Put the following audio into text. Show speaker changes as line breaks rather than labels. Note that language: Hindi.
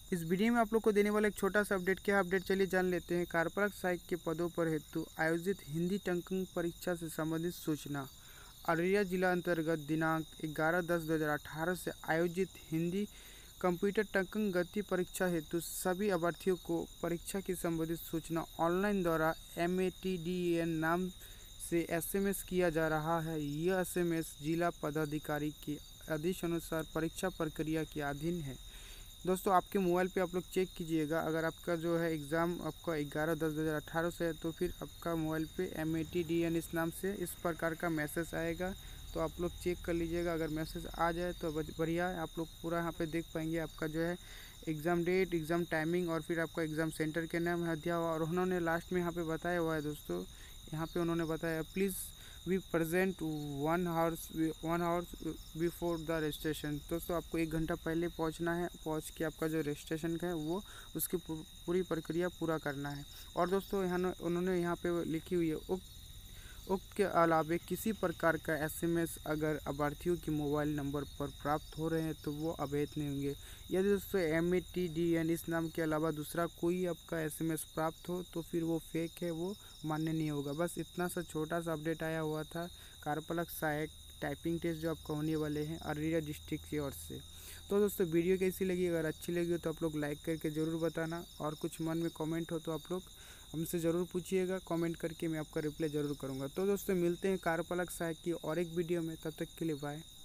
इस वीडियो में आप लोग को देने वाला एक छोटा सा अपडेट, क्या अपडेट चलिए जान लेते हैं। कार्यपालक सहायक के पदों पर हेतु आयोजित हिंदी टंकन परीक्षा से संबंधित सूचना। अररिया जिला अंतर्गत दिनांक 11/10/2018 से आयोजित हिंदी कंप्यूटर टंकन गति परीक्षा हेतु सभी अभ्यर्थियों को परीक्षा की संबंधित सूचना ऑनलाइन द्वारा MATDEN नाम से SMS किया जा रहा है। यह SMS जिला पदाधिकारी के आदेश अनुसार परीक्षा प्रक्रिया के अधीन है। दोस्तों आपके मोबाइल पे आप लोग चेक कीजिएगा, अगर आपका जो है एग्ज़ाम आपका 11/10/2018 से है तो फिर आपका मोबाइल पे MATDEN इस नाम से इस प्रकार का मैसेज आएगा, तो आप लोग चेक कर लीजिएगा। अगर मैसेज आ जाए तो बढ़िया है, आप लोग पूरा यहाँ पे देख पाएंगे आपका जो है एग्ज़ाम डेट, एग्ज़ाम टाइमिंग और फिर आपका एग्ज़ाम सेंटर के नाम है दिया हुआ। और उन्होंने लास्ट में यहाँ पे बताया हुआ है दोस्तों, यहाँ पे उन्होंने बताया please we present 1 hour before the registration. दोस्तों आपको 1 घंटा पहले पहुंचना है, पहुंच के आपका जो रजिस्ट्रेशन है वो उसकी पूरी प्रक्रिया पूरा करना है। और दोस्तों उन्होंने यहाँ पे लिखी हुई है उक्त के अलावे किसी प्रकार का SMS अगर अभ्यर्थियों के मोबाइल नंबर पर प्राप्त हो रहे हैं तो वो अवैध नहीं होंगे। यदि दोस्तों MATDEN इस नाम के अलावा दूसरा कोई आपका SMS प्राप्त हो तो फिर वो फेक है, वो मान्य नहीं होगा। बस इतना सा छोटा सा अपडेट आया हुआ था कार्यपालक सहायक टाइपिंग टेस्ट जो आपका होने वाले हैं अररिया डिस्ट्रिक्ट की ओर से। तो दोस्तों वीडियो कैसी लगी, अगर अच्छी लगी हो तो आप लोग लाइक करके ज़रूर बताना, और कुछ मन में कमेंट हो तो आप लोग हमसे ज़रूर पूछिएगा, कमेंट करके मैं आपका रिप्लाई ज़रूर करूँगा। तो दोस्तों मिलते हैं कार्यपालक सहायक की और एक वीडियो में, तब तक के लिए बाय।